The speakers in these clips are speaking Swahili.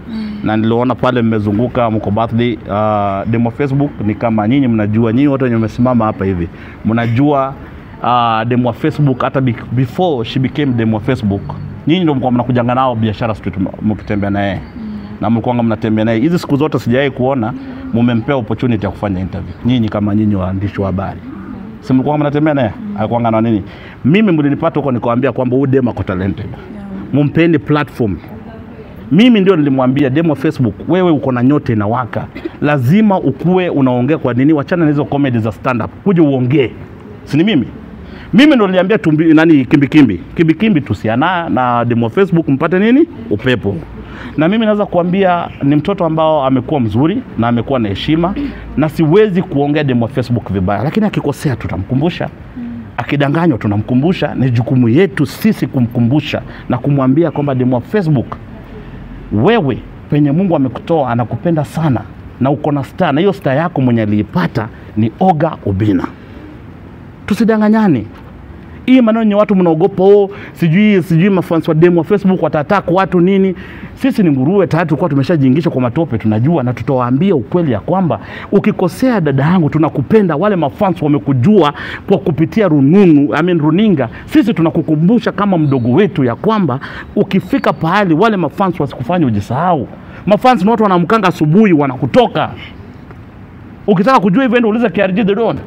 Na niliona pale mmezunguka mko birthday. Demo Facebook ni kama nyinyi mnajua, nyinyi wote wenye mmesimama hapa hivi mnajua demo Facebook hata before she became demo Facebook. Nyinyi ndio mko mnakujanga nao biashara street mkitembea naye. Na mlikuwa mnatembea naye. Hizi siku zote sijawahi kuona mmempea opportunity ya kufanya interview. Nyinyi kama nyinyi waandishi wa habari. Si mlikuwa mnatembea naye? Alikuwa na nini? Mimi mlinipata huko nikawaambia kwamba huyu demo ako talented. Mumpeni platform. Mimi ndio nilimwambia demo Facebook, wewe uko na nyote inawaka. Lazima ukue unaongea kwa nini? Wachana na hizo comedy za stand up. Kuja uongee. Si ni mimi? Mimi ndio niliambia kimbi tusiana na demo Facebook mpate nini? Upepo. Na mimi naweza kuambia ni mtoto ambao amekuwa mzuri na amekuwa na heshima na siwezi kuongea demo Facebook vibaya, lakini akikosea tutamkumbusha. Akidanganywa tunamkumbusha. Ni jukumu yetu sisi kumkumbusha na kumwambia kwamba demo Facebook, wewe penye Mungu amekutoa anakupenda sana na uko na star, na hiyo star yako mwenye aliipata ni Oga Obina. Tusidanganyane. Hii maneno ni watu mnaogopa, sijui mafans wa demo Facebook watataka watu nini. Sisi ni nguruwe tatu kwa tumeshajiingisha kwa matope, tunajua na tutawaambia ukweli ya kwamba ukikosea dada yangu tunakupenda. Wale mafans wamekujua kwa kupitia runinga. Sisi tunakukumbusha kama mdogo wetu ya kwamba ukifika pahali wale mafans wasikufanye ujisahau. Mafans ni watu wanamkanga asubuhi wanakutoka. Ukitaka kujua hivyo ndio uliza KRG The Don.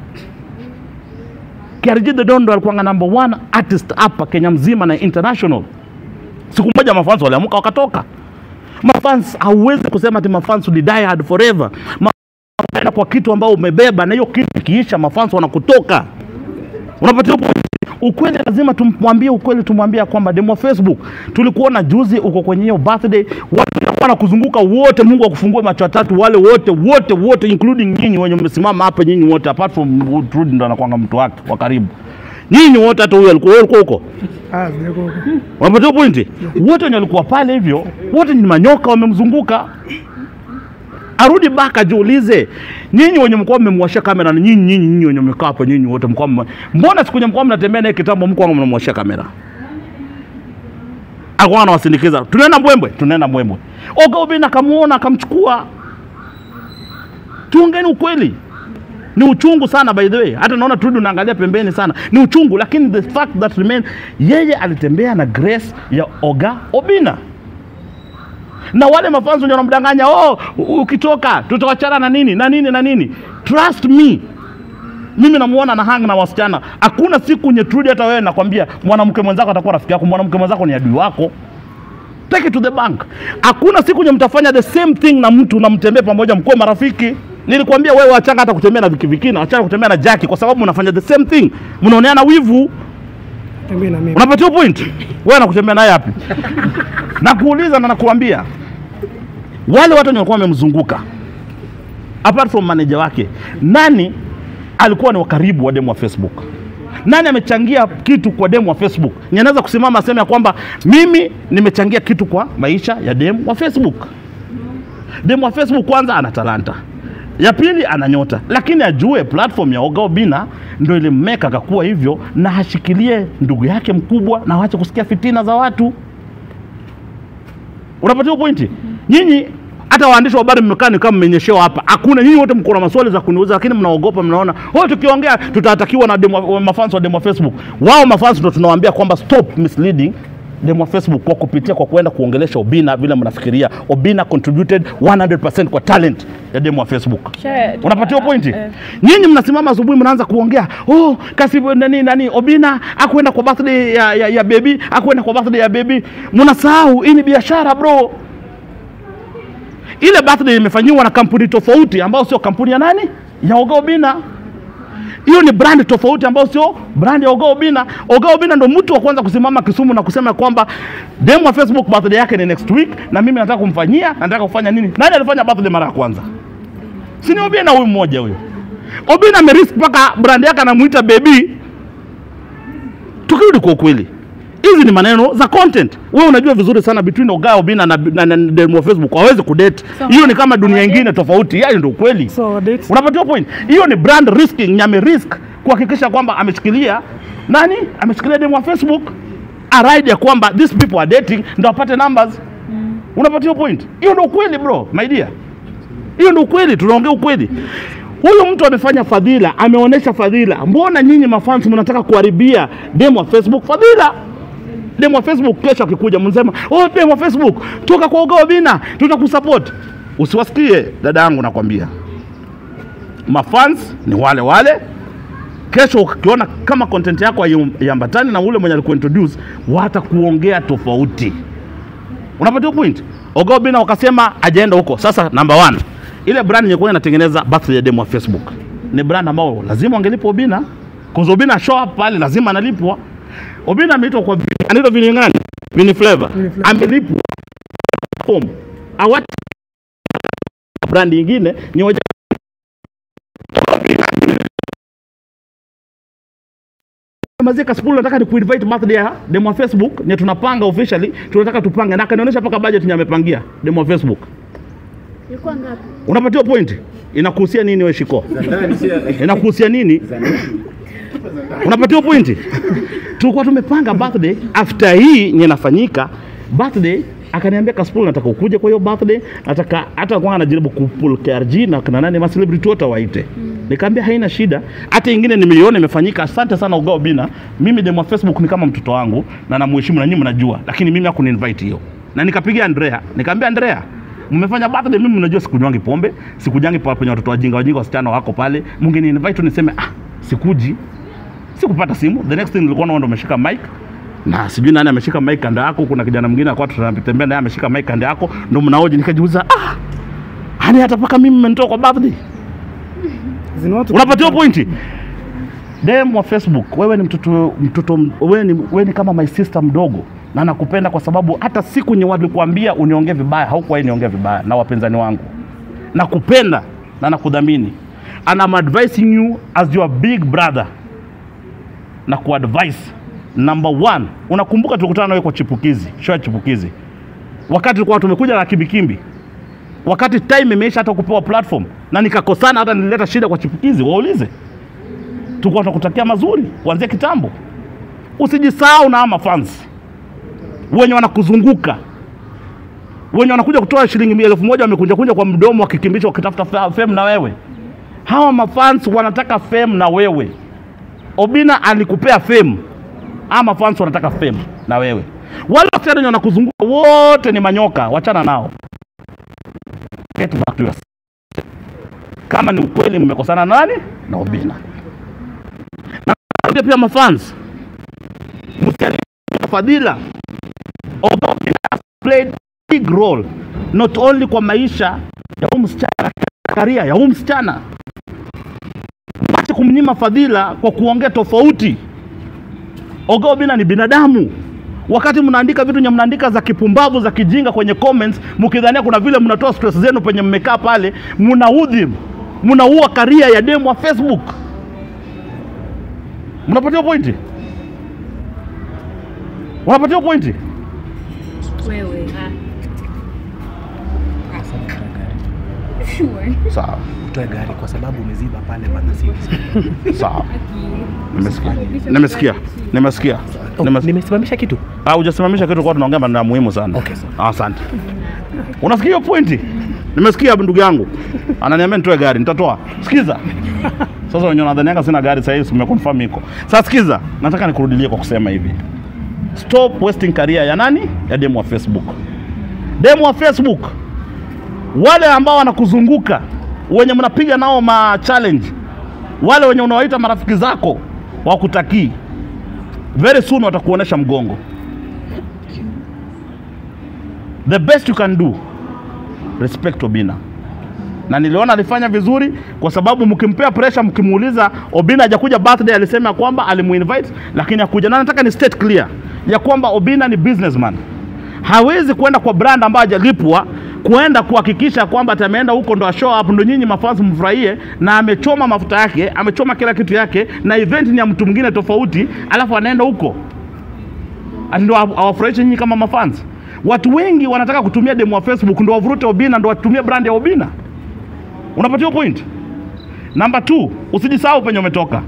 KRG The Don ndo alikuwa number 1 artist hapa Kenya mzima na international. Siku moja mafans waliamka wakatoka. Mafans hauwezi kusema ati mafans will die hard forever. Mafans kwa kitu ambao umebeba na hiyo kitu kiisha mafans wanakutoka. Unapata ukweli, lazima tumwambie ukweli, tumwambie kwamba demo Facebook tulikuona juzi uko kwenye hiyo birthday, watu wanakuzunguka wote, Mungu akufungue macho tatu, wale wote including nyinyi wenye mmesimama hapa, nyinyi wote apart from Trudy ndo anakuanga mtu wake wa karibu. Nyinyi wote hata huyo alikuwa huko. Niko huko. Unapata pointi? Wote wenye walikuwa pale hivyo, wote ni manyoka wamemzunguka. Arudi baka jiulize, nyinyi wenye mkoa mmemwashia kamera na nyinyi wenye mmekaa hapa, nyinyi wote mkoa mbona siku nyinyi mkoa mnatembea naye kitambo mkoa mnamwashia kamera? Alikuwa anawasindikiza. Tunaenda Mbwembwe. Oga Obina kamuona akamchukua. Tuongeni ukweli. Ni uchungu sana by the way. Hata naona Trudy unaangalia pembeni sana. Ni uchungu, lakini the fact that remain, yeye alitembea na grace ya Oga Obina. Na wale mafanzo ndio wanamdanganya, ukitoka tutawachana na nini. Trust me. Mimi namuona na hang na wasichana. Hakuna siku nye Trudy hata wewe nakwambia mwanamke mwenzako atakuwa rafiki yako, mwanamke mwenzako ni adui wako. Take it to the bank. Hakuna siku nye mtafanya the same thing na mtu na mtembee pamoja mko marafiki. Nilikwambia wewe achanga hata kutembea na Viki na achanga kutembea na Jackie kwa sababu mnafanya the same thing. Mnaoneana wivu. Tembea na mimi. Unapata point? Wewe unakutembea naye yapi? Nakuuliza na nakuambia. Wale watu walikuwa wamemzunguka. Apart from manager wake, nani alikuwa ni wakaribu wa demo wa Facebook? Nani amechangia kitu kwa demo wa Facebook? Ninaweza kusimama aseme kwamba mimi nimechangia kitu kwa maisha ya demo wa Facebook. Demo wa Facebook kwanza ana talanta. Ya pili ana nyota. Lakini ajue platform ya Oga Obina ndio ilimmeka akakuwa hivyo, na hashikilie ndugu yake mkubwa na waache kusikia fitina za watu. Unapata pointi? Nyinyi hata waandishi wa habari mmekaa ni kama mmenyeshewa hapa. Hakuna, nyinyi wote mko na maswali za kuniuliza lakini mnaogopa, mnaona tukiongea tutatakiwa na mafans wa demo Facebook. Wao mafans ndio tunawaambia kwamba stop misleading demo Facebook kwa kupitia kwa kwenda kuongelesha Obina vile mnafikiria. Obina contributed 100% kwa talent ya demo Facebook. Unapatia pointi? Nyinyi mnasimama asubuhi mnaanza kuongea, kasi nani Obina akwenda kwa birthday ya baby, akwenda kwa birthday ya baby. Mnasahau hii ni biashara bro. Ile birthday imefanywa na kampuni tofauti ambao sio kampuni ya nani? Ya Oga Obina. Hiyo ni brand tofauti ambao sio brand ya Oga Obina. Oga Obina ndo mtu wa kwanza kusimama Kisumu na kusema kwamba demo wa Facebook birthday yake ni next week na mimi nataka kumfanyia, nataka kufanya nini? Nani alifanya birthday mara ya kwanza? Si ni Obina huyu mmoja huyo. Obina amerisk mpaka brand yake anamuita baby. Tukirudi kwa kweli, hizi ni maneno za content. Wewe unajua vizuri sana between Oga Obina na demo wa Facebook hawezi kudate. Hiyo ni kama dunia nyingine tofauti. Yaani ndio kweli. Unapata point? Hiyo ni brand risking, nyame risk kuhakikisha kwamba ameshikilia nani? Ameshikilia demo wa Facebook. A ride ya kwamba these people are dating ndio apate numbers. Unapatia point? Hiyo ndio ukweli bro, my dear. Hiyo ndio ukweli, tunaongea ukweli. Huyu mtu amefanya fadhila, ameonesha fadhila. Mbona nyinyi mafans mnataka kuharibia demo wa Facebook fadhila? Demo wa Facebook kesho akikuja mnasema, "Oh, demo wa Facebook, toka kwa Oga Obinna, tutakusupport." Usiwasikie dada yangu nakwambia. Mafans ni wale wale. Kesho ukiona kama content yako haiambatani na ule mwenye alikuintroduce, watakuongea tofauti. Unapatia point? Oga Obinna wakasema ajaenda huko. Sasa number 1, ile brand yenye inatengeneza birthday ya demo wa Facebook ni brand ambao lazima angelipwa Obinna. Kwa Obinna show up pale lazima analipwa. Obinna ameitwa kwa anaitwa vini ngani? Vini Flavor. Amelipwa home. Awat brand nyingine ni hoja Mazika Spool nataka ni kuinvite birthday ya demo wa Facebook, ni tunapanga officially, tunataka tupange na kanionyesha paka budget ni amepangia demo wa Facebook. Ilikuwa ngapi? Unapatia point? Inakuhusia nini wewe Shiko? Inakuhusia nini? Unapatia point? Tulikuwa tumepanga birthday after hii inafanyika birthday, akaniambia Kaspool nataka ukuje kwa hiyo birthday, nataka hata kwa anajaribu kupull KRG na kuna nani ma celebrity wote waite. Nikamwambia haina shida, hata ingine ni milioni imefanyika. Asante sana Oga Obinna, mimi demo Facebook ni kama mtoto wangu na namheshimu na nyinyi mnajua, lakini mimi hakuni invite hiyo. Na nikapigia Andrea, nikamwambia Andrea, mmefanya birthday, mimi mnajua sikunywangi pombe, sikujangi pale penye watoto wajinga wasichana wako pale, mngeni invite niseme sikuji. Sikupata simu. The next thing nilikuwa naona umeshika mic. Na sijui nani ameshika mic kando yako, kuna kijana mwingine alikuwa tunatembea naye ameshika mic kando yako, ndio mnaoje. Nikajiuliza hani hata paka mimi mmenitoa kwa birthday. Unapatia point? Demo wa Facebook, wewe ni mtoto wewe ni kama my sister mdogo na nakupenda kwa sababu hata siku nye walikuambia uniongee vibaya haukuwahi niongea vibaya na wapenzani wangu. Nakupenda na nakudhamini. And I'm advising you as your big brother. Na kuadvise number 1, unakumbuka tulikutana nawe kwa Chipukizi, show ya Chipukizi. Wakati tulikuwa tumekuja na Kibikimbi. Wakati time imeisha hata kupewa platform na nikakosana hata nilileta shida kwa Chipukizi, waulize. Tulikuwa tunakutakia mazuri kuanzia kitambo. Usijisahau na ama fans. Wenye wanakuzunguka. Wenye wanakuja kutoa shilingi 1,000 wamekuja kwa mdomo wakikimbisha wakitafuta fame na wewe. Hawa mafans wanataka fame na wewe. Obinna alikupea fame. Ama fans wanataka fame na wewe. Wale wasichana wanakuzunguka wote ni manyoka, wachana nao. Get back to yourself. Kama ni ukweli mmekosana nani? Na Obinna. Na pia mafans. Msiani fadhila. Obinna has played a big role not only kwa maisha ya huyu msichana, career ya huyu msichana. Basi kumnyima fadhila kwa kuongea tofauti. Oga Obinna ni binadamu. Wakati mnaandika vitu mnaandika za kipumbavu za kijinga kwenye comments, mkidhania kuna vile mnatoa stress zenu penye mmekaa pale, mnaua career ya demo wa Facebook. Mnapatia point? Unapatia point? Wewe. Sure. Sawa. Utoe gari kwa sababu umeziba pale pana sisi. Sawa. Nimesikia. Nimesimamisha kitu? Hujasimamisha kitu, kwa tunaongea mambo muhimu sana. Okay. Asante. Unasikia hiyo point? Nimesikia ndugu yangu. Ananiambia nitoe gari, nitatoa. Sikiza. Sasa wenyewe nadhani sina gari sasa hivi umeconfirm iko. Sasa sikiza, nataka nikurudilie kwa kusema hivi. Stop wasting career ya nani? Ya demo wa Facebook. Demo wa Facebook. Wale ambao wanakuzunguka, wenye mnapiga nao ma challenge, wale wenye unawaita marafiki zako wakutakii, very soon watakuonesha mgongo. The best you can do, respect Obinna. Na niliona alifanya vizuri kwa sababu mkimpea pressure, mkimuuliza Obinna hajakuja birthday, alisema kwamba alimuinvite lakini hakuja. Na nataka ni state clear ya kwamba Obinna ni businessman. Hawezi kwenda kwa brand ambayo hajalipwa kuenda kuhakikisha kwamba atameenda huko ndo show up ndo nyinyi mafans mfurahie, na amechoma mafuta yake, amechoma kila kitu yake, na event ni ya mtu mwingine tofauti, alafu anaenda huko ati ndo awafurahishe nyinyi kama mafans. Watu wengi wanataka kutumia demo wa Facebook ndo wavurute Obinna, ndo watumie brand ya Obinna. Unapatia point? Number 2, usijisahau penye umetoka.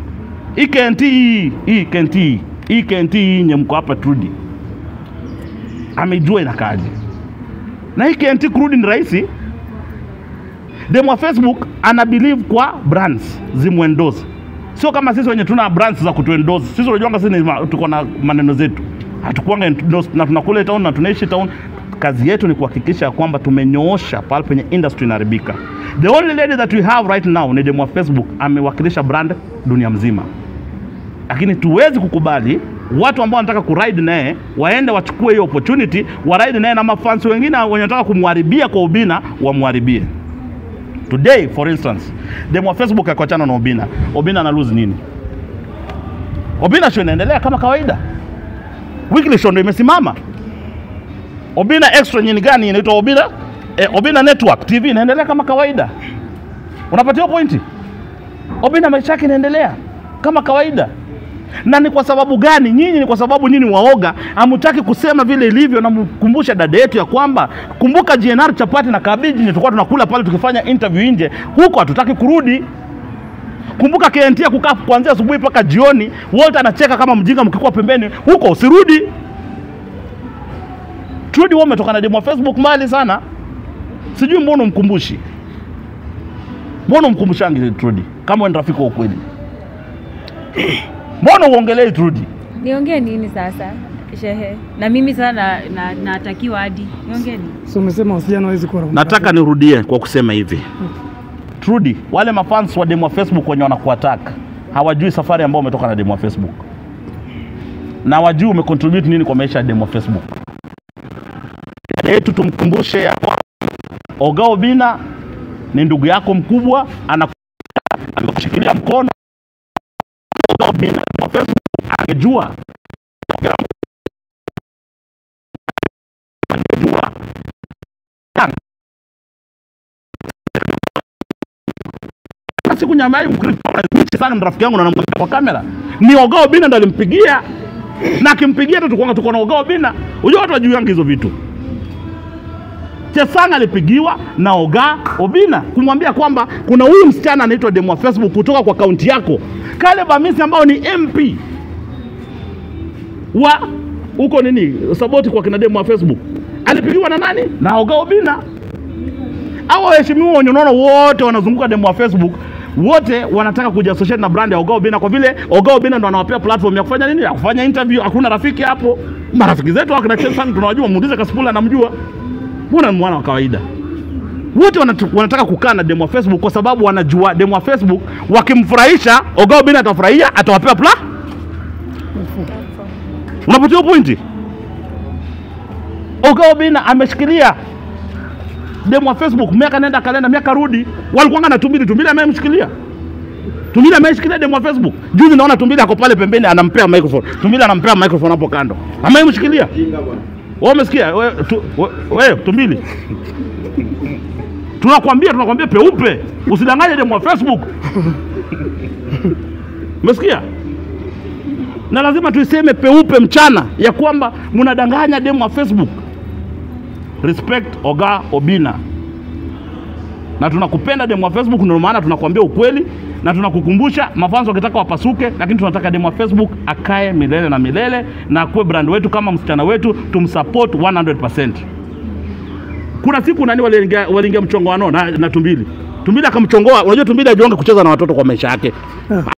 EKNT nye mko hapa Trudy. Amejua inakaje. Na hii KNT kurudi ni rahisi. Demu wa Facebook ana believe kwa brands zimuendorse. Sio kama sisi wenye tuna brands za kutuendorse. Sisi unajua sisi tuko na maneno zetu. Hatukuanga endorse na tunakula town na tunaishi town. Kazi yetu ni kuhakikisha kwamba tumenyoosha pale penye industry inaharibika. The only lady that we have right now ni demu wa Facebook, amewakilisha brand dunia mzima. Lakini tuwezi kukubali watu ambao wanataka kuride naye waende wachukue hiyo opportunity, waride naye na mafans wengine wenye wanataka kumharibia kwa Obina wamharibie. Today for instance, demu wa Facebook akaachana na Obina. Obina ana lose nini? Obina show inaendelea kama kawaida. Weekly show ndio imesimama. Obina extra nyingine gani inaitwa Obina? Obina Network TV inaendelea kama kawaida. Unapatia pointi? Obina maisha yake inaendelea kama kawaida. Na ni kwa sababu gani? Nyinyi ni kwa sababu nyinyi waoga, hamtaki kusema vile ilivyo na mkumbusha dada yetu ya kwamba kumbuka GNR chapati na kabiji ni tulikuwa tunakula pale tukifanya interview nje, huko hatutaki kurudi. Kumbuka KNT kukaa kuanzia asubuhi mpaka jioni, wote anacheka kama mjinga mkikuwa pembeni, huko usirudi. Trudy wewe umetoka na demu wa Facebook mali sana. Sijui mbona mkumbushi. Mbona mkumbushangi Trudy kama wewe rafiki wa ukweli? Mbona uongelee Trudy? Niongee nini sasa? Shehe. Na mimi sana natakiwa hadi. Niongee nini? So umesema wasijana hawezi kuwa. Nataka nirudie kwa kusema hivi. Trudy, wale mafans wa demu wa Facebook wenye wanakuattack hawajui safari ambayo umetoka na demu wa Facebook. Na hawajui umecontribute nini kwa maisha ya demu wa Facebook. Yetu tumkumbushe ya kwa Oga Obina ni ndugu yako mkubwa, anakushikilia mkono. Oga Obina wa Facebook angejua siku nyamai mkristo sana rafiki yangu na namwambia kwa kamera ni Oga Obina ndo alimpigia, na akimpigia tu tuko na Oga Obina. Unajua watu wajui hizo vitu. Chesanga alipigiwa na Oga Obina kumwambia kwamba kuna huyu msichana anaitwa demu wa Facebook kutoka kwa kaunti yako, Caleb Hamisi ambao ni MP wa huko nini support kwa kina demu wa Facebook. Alipigiwa na nani? Na Oga Obina. Hao waheshimiwa wenye unaona wote wanazunguka demu wa Facebook, wote wanataka kujiassociate na brand ya Oga Obina kwa vile Oga Obina ndo anawapea platform ya kufanya nini? Ya kufanya interview. Hakuna rafiki hapo. Marafiki zetu wakina Chesanga tunawajua, muulize Kasipula anamjua. Mbona mwana wa kawaida? Wote wanataka kukaa na demu wa Facebook kwa sababu wanajua demu wa Facebook wakimfurahisha Oga Obina atafurahia, atawapea Unapatia pointi? Oga Obina ameshikilia demu wa Facebook miaka nenda kalenda miaka rudi. Walikuwa na Tumbili amemshikilia. Tumbili ameshikilia demu wa Facebook. Juzi naona Tumbili ako pale pembeni anampea microphone. Tumbili anampea microphone hapo kando. Amemshikilia. Wewe umesikia? Wewe Tumbili. Tunakwambia peupe. Usidanganye demu wa Facebook. Umesikia? Na lazima tuiseme peupe mchana ya kwamba mnadanganya demu wa Facebook. Respect Oga Obina. Na tunakupenda demu wa Facebook, ndio maana tunakuambia ukweli na tunakukumbusha mafans wakitaka wapasuke, lakini tunataka demu wa Facebook akae milele na milele na kuwe brand wetu kama msichana wetu, tumsupport 100%. Kuna siku nani waliingia mchongoano na Tumbili. Tumbili akamchongoa. Unajua Tumbili hajonga kucheza na watoto kwa maisha yake.